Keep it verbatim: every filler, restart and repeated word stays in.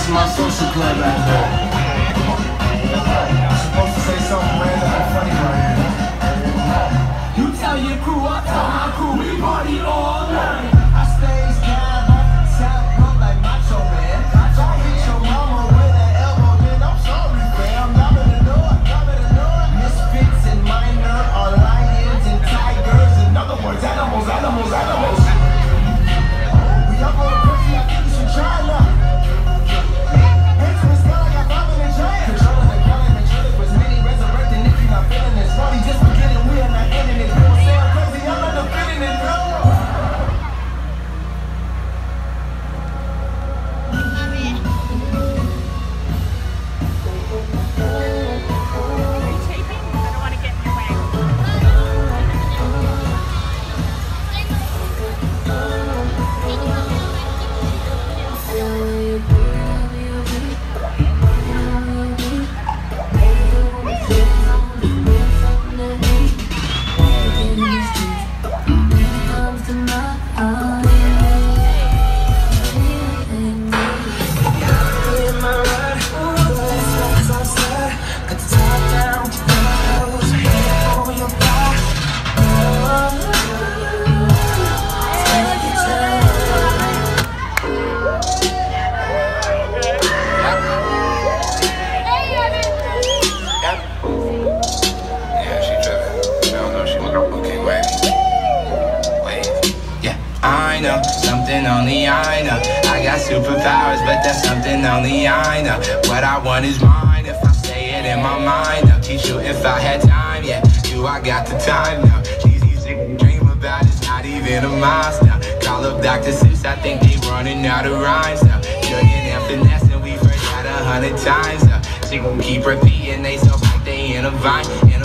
to my social club out there. I'm supposed to say something random and funny right here. You tell your crew, I tell my crew, we party all night. I stays calm, sound up like macho man. Don't hit your mama with an elbow, then I'm sorry, fam. I'm in the door, I'm in the door. Misfits and minor are lions and tigers. In other words, animals, animals, animals. We all going crazy, I think you should try now. Just beginning, we are not ending it. People say I'm crazy, I'm not defending it, bro. Are you taping? I don't want to get in your way. I know, something only I know. I got superpowers, but that's something only I know. What I want is mine, if I say it in my mind. I'll teach you if I had time, yeah. Do I got the time now? These music you dream about is not even a milestone. Call up Doctor Seuss, I think they running out of rhymes now. Jugging and finessing, we've heard that a hundred times now. She gon' keep repeating, they so like they in a vine.